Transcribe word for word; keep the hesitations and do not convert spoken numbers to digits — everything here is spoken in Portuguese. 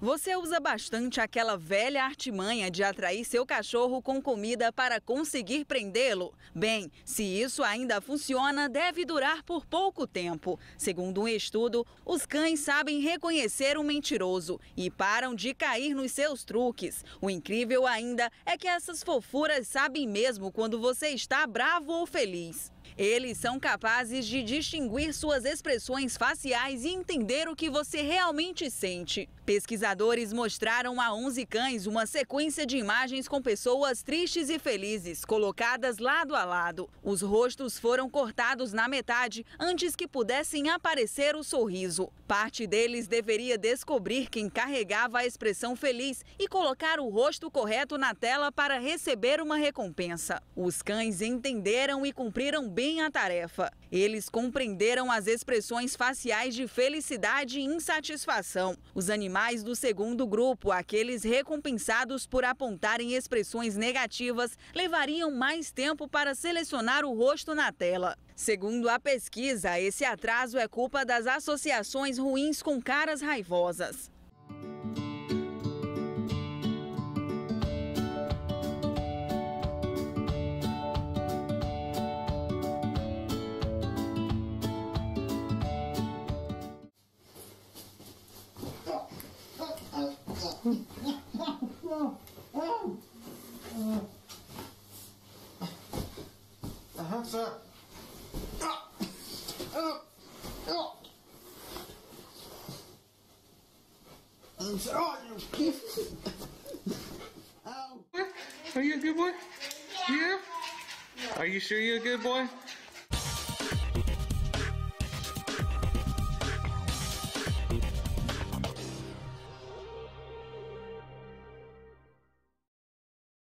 Você usa bastante aquela velha artimanha de atrair seu cachorro com comida para conseguir prendê-lo? Bem, se isso ainda funciona, deve durar por pouco tempo. Segundo um estudo, os cães sabem reconhecer um mentiroso e param de cair nos seus truques. O incrível ainda é que essas fofuras sabem mesmo quando você está bravo ou feliz. Eles são capazes de distinguir suas expressões faciais e entender o que você realmente sente. Pesquisadores mostraram a onze cães uma sequência de imagens com pessoas tristes e felizes, colocadas lado a lado. Os rostos foram cortados na metade antes que pudessem aparecer o sorriso. Parte deles deveria descobrir quem carregava a expressão feliz e colocar o rosto correto na tela para receber uma recompensa. Os cães entenderam e cumpriram bem a tarefa. Eles compreenderam as expressões faciais de felicidade e insatisfação. Os animais do segundo grupo, aqueles recompensados por apontarem expressões negativas, levariam mais tempo para selecionar o rosto na tela. Segundo a pesquisa, esse atraso é culpa das associações ruins com caras raivosas. Are you a good boy? Yeah? Are you sure you're a good boy?